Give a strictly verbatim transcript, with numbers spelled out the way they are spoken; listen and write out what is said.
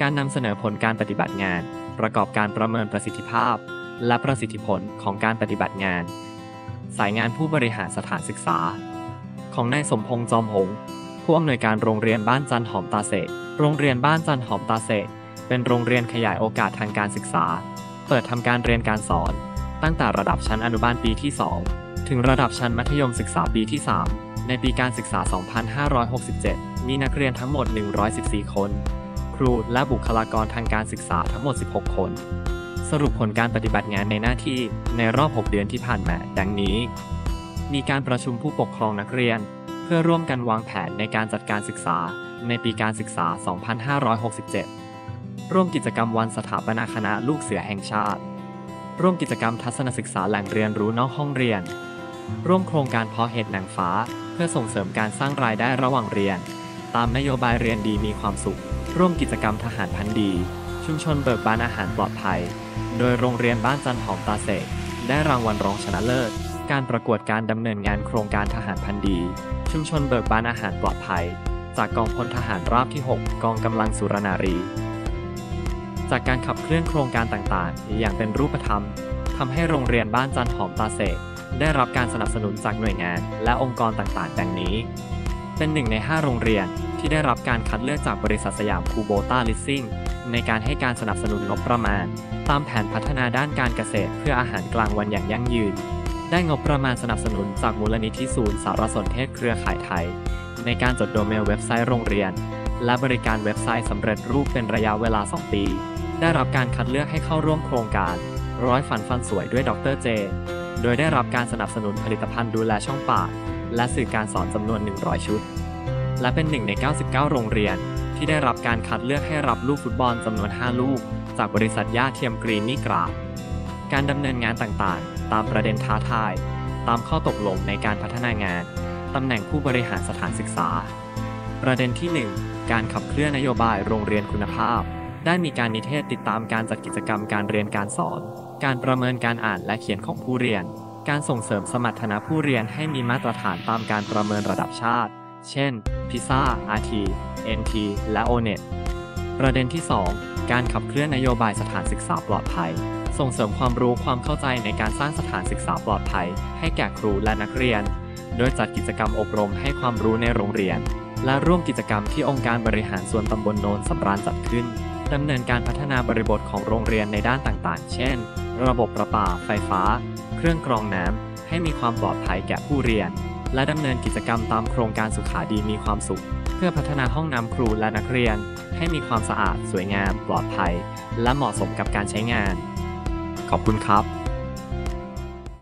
การนำเสนอผลการปฏิบัติงานประกอบการประเมินประสิทธิภาพและประสิทธิผลของการปฏิบัติงานสายงานผู้บริหารสถานศึกษาของนายสมพงษ์จอมหงส์ผู้อำนวยการโรงเรียนบ้านจันหอมตาเสกโรงเรียนบ้านจันหอมตาเสกเป็นโรงเรียนขยายโอกาสทางการศึกษาเปิดทำการเรียนการสอนตั้งแต่ระดับชั้นอนุบาลปีที่สองถึงระดับชั้นมัธยมศึกษาปีที่สามในปีการศึกษา สองพันห้าร้อยหกสิบเจ็ด มีนักเรียนทั้งหมด หนึ่งร้อยสิบสี่ คนครูและบุคลากรทางการศึกษาทั้งหมด สิบหก คนสรุปผลการปฏิบัติงานในหน้าที่ในรอบ หก เดือนที่ผ่านมาดังนี้มีการประชุมผู้ปกครองนักเรียนเพื่อร่วมกันวางแผนในการจัดการศึกษาในปีการศึกษา สองพันห้าร้อยหกสิบเจ็ด ร่วมกิจกรรมวันสถาปนาคณะลูกเสือแห่งชาติร่วมกิจกรรมทัศนศึกษาแหล่งเรียนรู้นอกห้องเรียนร่วมโครงการเพาะเห็ดนางฟ้าเพื่อส่งเสริมการสร้างรายได้ระหว่างเรียนตามนโยบายเรียนดีมีความสุขร่วมกิจกรรมทหารพันธุ์ดีชุมชนเบิกบานอาหารปลอดภัยโดยโรงเรียนบ้านจันหอมตาเสกได้รางวัลรองชนะเลิศการประกวดการดำเนินงานโครงการทหารพันธุ์ดีชุมชนเบิกบานอาหารปลอดภัยจากกองพลทหารราบที่ หก กองกำลังสุรนารีจากการขับเคลื่อนโครงการต่างๆอย่างเป็นรูปธรรมทำให้โรงเรียนบ้านจันหอมตาเสกได้รับการสนับสนุนจากหน่วยงานและองค์กรต่างๆดังนี้เป็นหนึ่งในห้าโรงเรียนที่ได้รับการคัดเลือกจากบริษัทสยามคูโบต้าลิสซิ่งในการให้การสนับสนุนงบประมาณตามแผนพัฒนาด้านการเกษตรเพื่ออาหารกลางวันอย่างยั่งยืนได้งบประมาณสนับสนุนจากมูลนิธิศูนย์สารสนเทศเครือข่ายไทยในการจดโดเมนเว็บไซต์โรงเรียนและบริการเว็บไซต์สำเร็จรูปเป็นระยะเวลาสองปีได้รับการคัดเลือกให้เข้าร่วมโครงการร้อยฝันฟันสวยด้วยดรเจโดยได้รับการสนับสนุนผลิตภัณฑ์ดูแลช่องปากและสื่อการสอนจำนวนหนึ่งร้อยชุดและเป็นหนึ่งในเก้าสิบเก้าโรงเรียนที่ได้รับการคัดเลือกให้รับลูกฟุตบอลจำนวนห้าลูกจากบริษัทย่าเทียมกรีนนี่กราดการดำเนินงานต่างๆตามประเด็นท้าทายตามข้อตกลงในการพัฒนางานตำแหน่งผู้บริหารสถานศึกษาประเด็นที่หนึ่งการขับเคลื่อนนโยบายโรงเรียนคุณภาพได้มีการนิเทศติดตามการจัดกิจกรรมการเรียนการสอนการประเมินการอ่านและเขียนของผู้เรียนการส่งเสริมสมรรถนะผู้เรียนให้มีมาตรฐานตามการประเมินระดับชาติเช่น พี ไอ เอส เอ อาร์ ที เอ็น ที และ โอ เน็ต ประเด็นที่สองการขับเคลื่อนนโยบายสถานศึกษาปลอดภัยส่งเสริมความรู้ความเข้าใจในการสร้างสถานศึกษาปลอดภัยให้แก่ครูและนักเรียนโดยจัดกิจกรรมอบรมให้ความรู้ในโรงเรียนและร่วมกิจกรรมที่องค์การบริหารส่วนตำบลโนนสำราญจัดขึ้นดำเนินการพัฒนาบริบทของโรงเรียนในด้านต่างๆเช่นระบบประปาไฟฟ้าเครื่องกรองน้ำให้มีความปลอดภัยแก่ผู้เรียนและดำเนินกิจกรรมตามโครงการสุขาดีมีความสุขเพื่อพัฒนาห้องน้ำครูและนักเรียนให้มีความสะอาดสวยงามปลอดภัยและเหมาะสมกับการใช้งานขอบคุณครับ